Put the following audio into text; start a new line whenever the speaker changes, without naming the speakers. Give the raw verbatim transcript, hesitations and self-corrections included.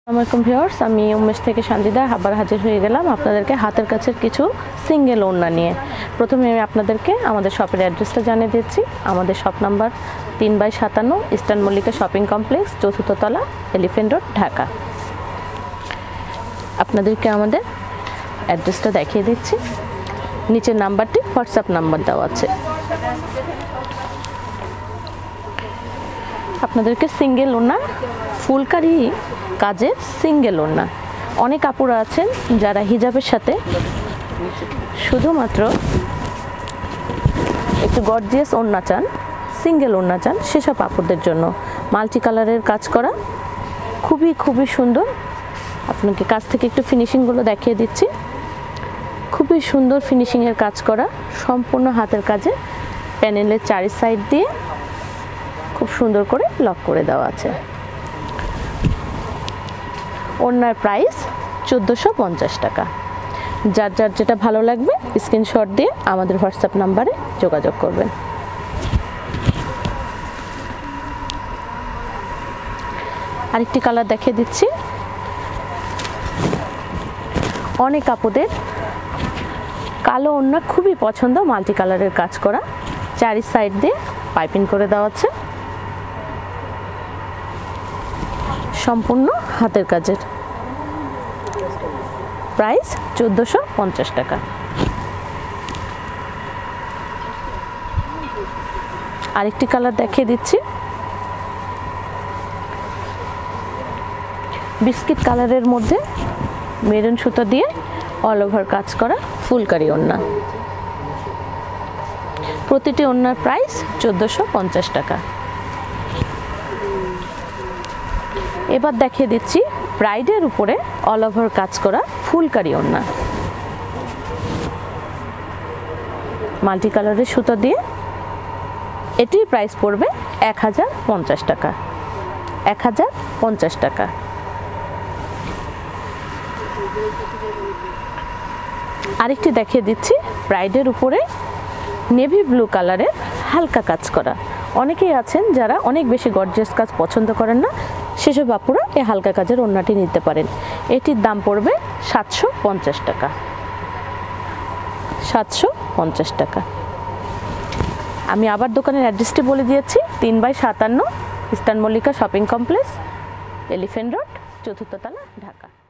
আসসালামু ভিউয়ার্স, আমি উমেশ থেকে সানজিদা আবার হাজির হয়ে গেলাম আপনাদেরকে হাতের কাছের কিছু সিঙ্গেল ওড়না নিয়ে। প্রথমে আমি আপনাদেরকে আমাদের শপের অ্যাড্রেসটা জানিয়ে দিচ্ছি। আমাদের শপ নাম্বার তিন বাই সাতান্ন, ইস্টার্ন মল্লিকা শপিং কমপ্লেক্স, চতুর্থ তলা, এলিফ্যান্ট রোড, ঢাকা। আপনাদেরকে আমাদের অ্যাড্রেসটা দেখিয়ে দিচ্ছি। নিচের নাম্বারটি হোয়াটসঅ্যাপ নাম্বার দেওয়া আছে। আপনাদেরকে সিঙ্গেল ওড়না, ফুলকারি কাজের সিঙ্গেল ওড়না। অনেক আপুরা আছেন যারা হিজাবের সাথে শুধুমাত্র একটু গর্জিয়াস ওড়না চান, সিঙ্গেল ওড়না চান, সেসব আপুদের জন্য মাল্টি কালারের কাজ করা, খুবই খুবই সুন্দর। আপনাকে কাছ থেকে একটু ফিনিশিংগুলো দেখিয়ে দিচ্ছি। খুবই সুন্দর ফিনিশিংয়ের কাজ করা, সম্পূর্ণ হাতের কাজে প্যানেলের চারি সাইড দিয়ে খুব সুন্দর করে লক করে দেওয়া আছে। ওড়নার প্রাইস চোদ্দোশো পঞ্চাশ টাকা। যার যার যেটা ভালো লাগবে স্ক্রিনশট দিয়ে আমাদের হোয়াটসঅ্যাপ নাম্বারে যোগাযোগ করবেন। আরেকটি কালার দেখিয়ে দিচ্ছি। অনেক আপুদের কালো ওড়না খুবই পছন্দ, মাল্টি কালারের কাজ করা, চারি সাইড দিয়ে পাইপিং করে দেওয়া আছে, সম্পূর্ণ হাতের কাজের। প্রাইস চোদ্দোশো পঞ্চাশ টাকা। আরেকটি কালার দেখিয়ে দিচ্ছি। বিস্কিট কালারের মধ্যে মেরুন সুতো দিয়ে অল ওভার কাজ করা ফুলকারি ওড়না। প্রতিটি ওড়নার প্রাইস চোদ্দোশো পঞ্চাশ টাকা। এবার দেখিয়ে দিচ্ছি ব্রাইডের উপরে অল ওভার কাজ করা ফুলকারি ওড়না। মাল্টি কালারের সুতো দিয়ে এটির প্রাইস পড়বে এক হাজার পঞ্চাশ টাকা। এক হাজার পঞ্চাশ টাকা। আরেকটি দেখিয়ে দিচ্ছি ব্রাইডের উপরে নেভি ব্লু কালারের হালকা কাজ করা। অনেকেই আছেন যারা অনেক বেশি গর্জিয়াস কাজ পছন্দ করেন না, সেসব আপুরা এই হালকা কাজের ওড়নাটি নিতে পারেন। এটির দাম পড়বে সাতশো পঞ্চাশ টাকা। সাতশো পঞ্চাশ টাকা। আমি আবার দোকানের অ্যাড্রেসটি বলে দিয়েছি। তিন বাই সাতান্ন, eastern Mallika shopping complex, elephant road, চতুর্থ তলা, ঢাকা।